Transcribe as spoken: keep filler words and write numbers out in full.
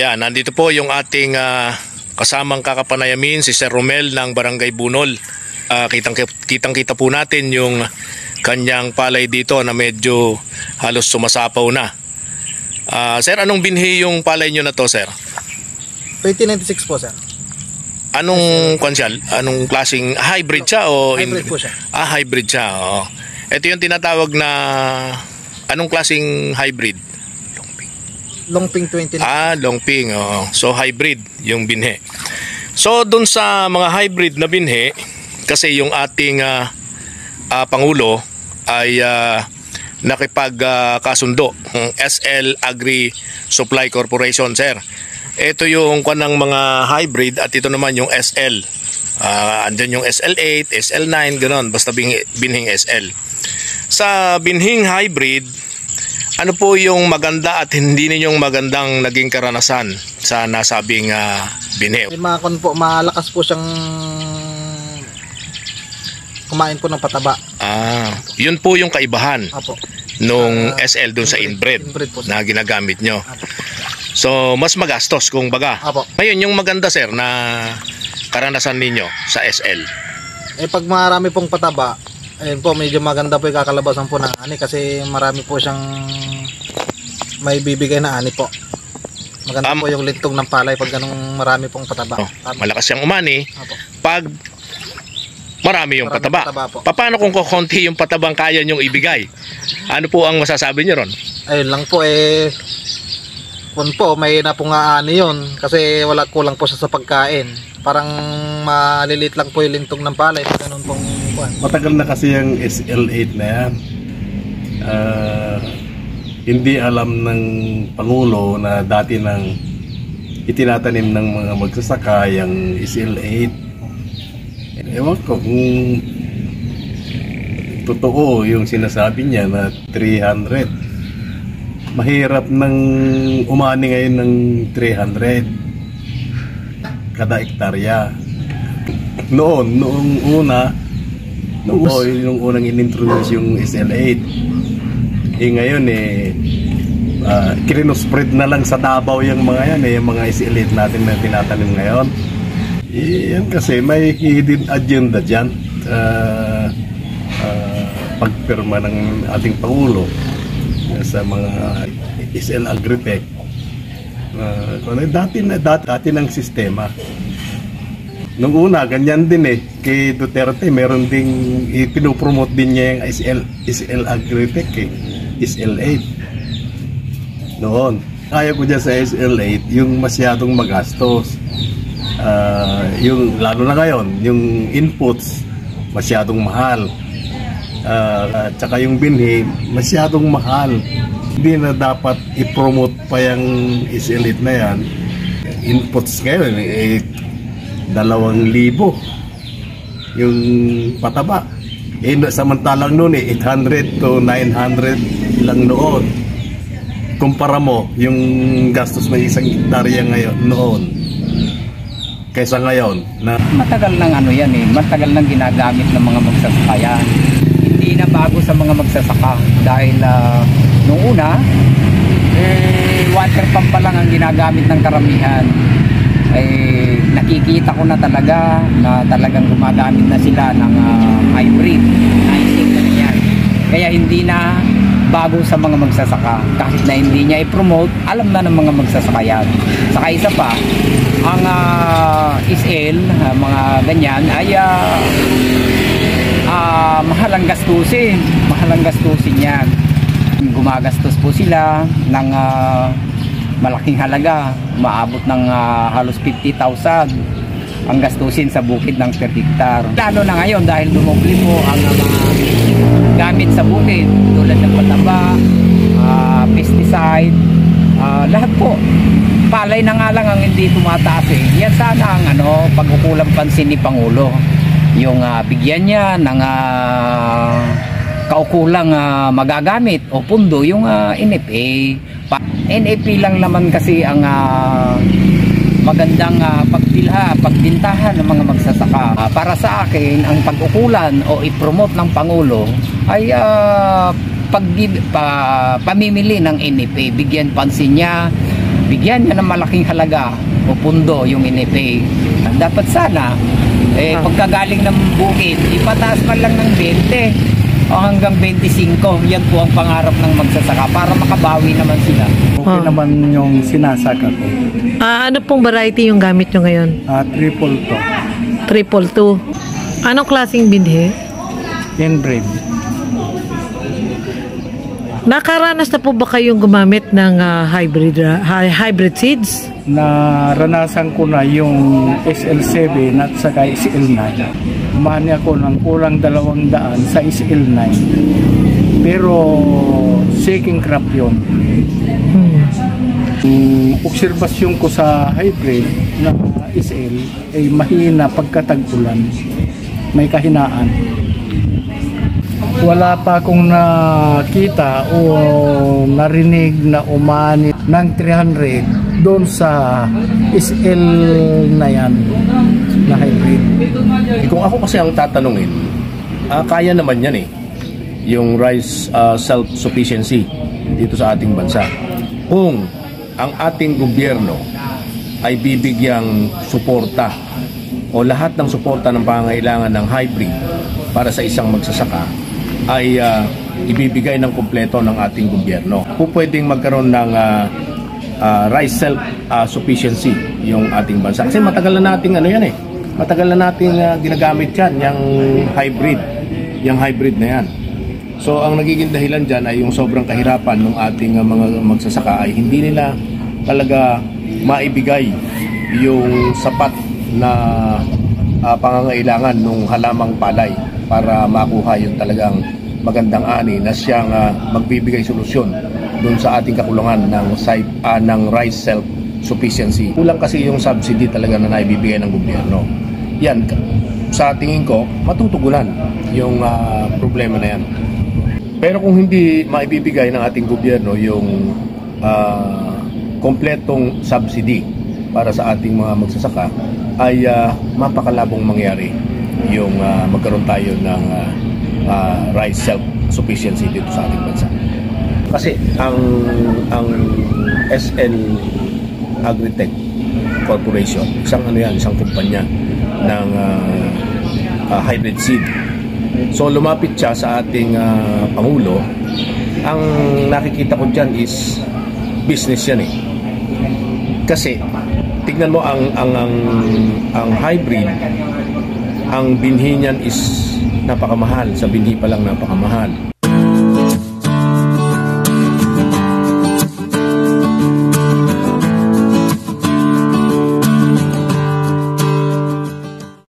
Ayan, nandito po yung ating uh, kasamang kakapanayamin, si Sir Romel ng Barangay Bunol. Uh, kitang, kitang kita po natin yung kanyang palay dito na medyo halos sumasapaw na. Uh, sir, anong binhi yung palay nyo na to, sir? twenty ninety-six po, sir. Anong konsyal? Anong klaseng hybrid siya? O hybrid po siya. Ah, hybrid siya. Oo. Ito yung tinatawag na anong klaseng hybrid? Longping twenty. Ah, Longping. Oh. So hybrid yung binhi. So dun sa mga hybrid na binhi, kasi yung ating uh, uh, Pangulo ay uh, nakipagkasundo uh, S L Agri Supply Corporation, sir. Ito yung kanang mga hybrid at ito naman yung S L. Uh, andyan yung S L eight, S L nine, gano'n. Basta binhi, binhing S L. Sa binhing hybrid, ano po yung maganda at hindi ninyong magandang naging karanasan sa nasabing uh, binhi? Mga kon po, malakas po siyang kumain po ng pataba. Ah, yun po yung kaibahan. Apo. Nung uh, S L dun sa inbred, inbred po, na ginagamit nyo. Apo. So, mas magastos kung baga. Apo. Ngayon, yung maganda, sir, na karanasan ninyo sa S L? Eh, pag marami pong pataba, ayun po, medyo maganda po yung kakalabasan po ng ani kasi marami po siyang may bibigay na ani po. Maganda um, po yung lintong ng palay pag ganung marami pong pataba. Oh, malakas siyang umani. Apo. Pag marami yung marami pataba. pataba Paano kung kukunti yung patabang kaya nyong ibigay? Ano po ang masasabi nyo ron? Ayun lang po eh. Kung po, may na pong aani yun kasi wala, kulang po siya sa pagkain. Parang malilit lang po yung lintong ng palay pag ganun pong kuwan. Matagal na kasi yung S L eight na yan. Uh, hindi alam ng Pangulo na dati nang itinatanim ng mga magsasaka yung S L eight. Ewan ko kung totoo yung sinasabi niya na three hundred. Mahirap nang umani ngayon ng three hundred kada hektarya. Noon, noong una, noong oh, yung unang inintroduce yung S L eight. Eh ngayon eh, uh, kirinospread na lang sa Davao yung mga yan eh, yung mga S L eight natin na tinatanim ngayon. Eh, yan kasi may hidden agenda dyan. Uh, uh, pagpirma ng ating Pangulo sa mga S L Agritech. Uh, dati na dati, dati ng sistema. Nung una ganyan din eh kay Duterte, meron ding ipinopromote din niya yung S L S L Agritech eh, S L eight. Noon, kaya ko dyan sa S L eight yung masyadong magastos. Uh, yung lalo na ngayon, yung inputs masyadong mahal. Uh, at saka yung binhi masyadong mahal. Hindi na dapat i-promote pa yung S L eight na yan. Inputs ngayon eh, dalawang libo yung pataba. Eh, samantalang noon eh, eight hundred to nine hundred lang noon. Kumpara mo yung gastos ng isang hektarya ngayon noon kaysa ngayon na matagal nang ano yan eh, matagal nang ginagamit ng mga magsasaka yan. Hindi na bago sa mga magsasaka dahil uh, nung una eh, water pump pa lang ang ginagamit ng karamihan. Eh, nakikita ko na talaga na talagang gumagamit na sila ng uh, hybrid na yan. Kaya hindi na bago sa mga magsasaka. Kahit na hindi niya i-promote, alam na ng mga magsasaka yan. Saka isa pa, ang uh, S L, uh, mga ganyan, ay uh, uh, mahalang gastusin. Mahalang gastusin yan. Gumagastos po sila ng uh, malaking halaga. Maabot ng uh, halos fifty thousand ang gastusin sa bukid ng per hektar. Lalo na ngayon dahil dumobli po ang mga uh, gamit sa bukid tulad ng pataba, uh, pesticide, uh, lahat po. Palay na nga lang ang hindi tumataas eh. Yan sana ang ano, pagkukulang pansin ni Pangulo. Yung uh, bigyan niya ng uh, kaukulang uh, magagamit o pundo yung uh, N F A. N F A lang naman kasi ang uh, magandang uh, pagbilha, pagbintahan ng mga magsasaka. Uh, para sa akin, ang pag-ukulan o i-promote ng Pangulo ay uh, pag, pa, pamimili ng N F A. Bigyan pansin niya bigyan niya ng malaking halaga o pundo yung N F A. Dapat sana, eh, Ah. pagkagaling ng bukid, ipataas man lang ng twenty o hanggang twenty-five. Yan po ang pangarap ng magsasaka para makabawi naman sila. Okay Ah. naman yung sinasaka ko. Ah, ano pong variety yung gamit nyo ngayon? Ah, triple to. Triple two. Anong klaseng binhi? Inbreed. Nakaranas na po ba kayong gumamit ng ah, hybrid ah, hy- hybrid seeds? Naranasan ko na yung S L seven at saka S L nine. Mani ako ng kulang dalawang daan sa S L nine. Pero second crop yun. Hmm. Yung obserbasyon ko sa hybrid na S L ay mahina pagkatag-ulan. May kahinaan. Wala pa akong nakita o narinig na umani ng three hundred doon sa S L na yan na hybrid. Eh, kung ako kasi ang tatanungin, ah, kaya naman yan eh. Yung rice ah, self-sufficiency dito sa ating bansa. Kung ang ating gobyerno ay bibigyang suporta o lahat ng suporta ng pangangailangan ng hybrid para sa isang magsasaka ay ah, ibibigay ng kumpleto ng ating gobyerno. Kung pwedeng magkaroon ng ah, ah, rice self-sufficiency yung ating bansa. Kasi matagal na nating ano yan eh. Matagal na nating ah, ginagamit yan, yung hybrid. Yung hybrid na yan. So ang nagiging dahilan dyan ay yung sobrang kahirapan ng ating ah, mga magsasaka ay hindi nila talaga maibigay yung sapat na uh, pangangailangan ng halamang palay para makuha yung talagang magandang ani na siyang uh, magbibigay solusyon doon sa ating kakulangan ng, site, uh, ng rice self-sufficiency. Kulang kasi yung subsidy talaga na naibibigay ng gobyerno. Yan, sa tingin ko, matutugunan yung uh, problema na yan. Pero kung hindi maibibigay ng ating gobyerno yung uh, kompletong subsidy para sa ating mga magsasaka, ay uh, mapakalabong mangyari yung uh, magkaroon tayo ng uh, uh, rice self-sufficiency dito sa ating bansa. Kasi ang ang S L Agritech Corporation, isang ano yan, isang kumpanya ng uh, uh, hybrid seed. So lumapit siya sa ating uh, Pangulo. Ang nakikita ko dyan is business yan eh. Kasi tignan mo ang ang ang, ang hybrid, ang binhi niyan is napakamahal. Sa binhi pa lang napakamahal.